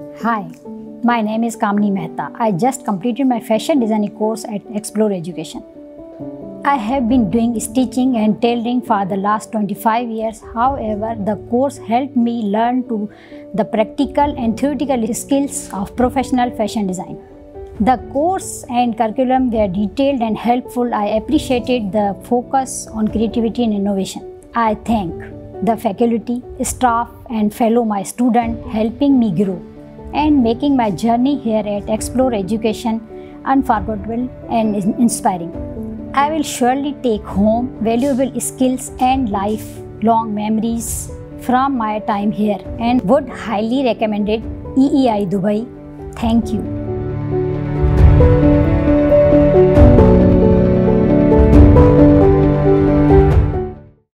Hi, my name is Kamini Mehta. I just completed my fashion designing course at Explore Education. I have been doing stitching and tailoring for the last 25 years. However, the course helped me learn the practical and theoretical skills of professional fashion design. The course and curriculum were detailed and helpful. I appreciated the focus on creativity and innovation. I thank the faculty, staff, and fellow my students helping me grow and making my journey here at Explore Education unforgettable and inspiring. I will surely take home valuable skills and lifelong memories from my time here and would highly recommend it EEI Dubai. Thank you.